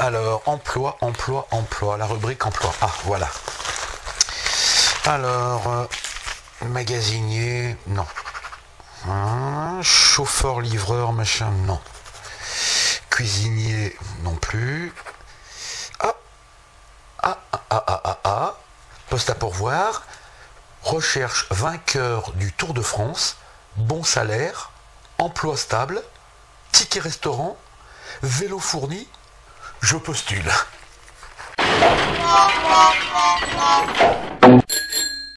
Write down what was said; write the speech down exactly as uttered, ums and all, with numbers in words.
Alors, emploi, emploi, emploi, la rubrique emploi. Ah, voilà. Alors, euh, magasinier, non. Hein, chauffeur, livreur, machin, non. Cuisinier, non plus. Ah, ah, ah, ah, ah, ah, ah. Poste à pourvoir. Recherche vainqueur du Tour de France. Bon salaire. Emploi stable. Ticket restaurant. Vélo fourni. Je postule.